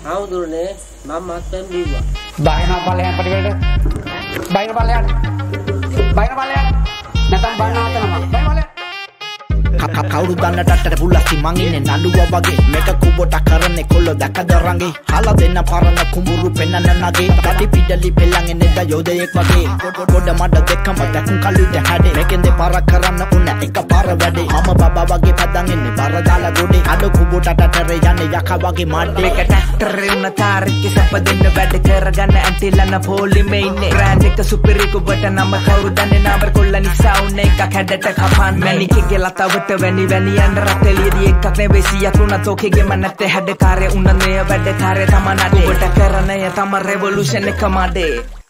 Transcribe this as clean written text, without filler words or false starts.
හවුදුරනේ මම මත්තෙන් බිව්වා. බයින බලයන් පරිවැඩ. බයින බලයන්. බයින බලයන්. නැතම් බන්න ආතනම. බයින බලයන්. කවුරු දන්න ටට්ටට පුල්ලස්ති මං ඉන්නේ නළුවා වගේ මේක කුබොට කරන්නේ කොල්ල දැකද රංගේ හාලා දෙන්න පරණ කුඹුරු පෙන්නන්න නගේ ගඩි පිටලි පෙල්ලන් එන්නේ යෝධයෙක් වගේ ගොඩ මඩ දෙකම දැකුම් කළුද හැඩේ මේකෙන් දෙපාරක් කරන්න උන්න එක පාර වැඩේ මම බබා වගේ පදන් එන්නේ බර දාලා ගොඩේ අඩ කුබොට ටටරේ යන්නේ යකා වගේ මාඩේ මේක ට්‍රැක්ටරේ උන තාරෙක් සැප දෙන්න වැඩ කරගන්න ඇන්ටිලන පොලිමේ ඉන්නේ බ්‍රෑන්ඩ් එක සුපිරි කුබොට නම කවුරු දන්නේ නම කොල්ල නිසා උන්න එක හැඩට කපන් මැනිකේ ලතාවට වැනි යන්න රටලියදී එකක් නෙවෙයි සියක් උනත් ඔකේගෙම නැත්තේ හැඩකාරය උන්නනේ වැඩකාරය තමනඩේ ඔබට කරන්නේ තම රෙවොලුෂන් එක මඩේ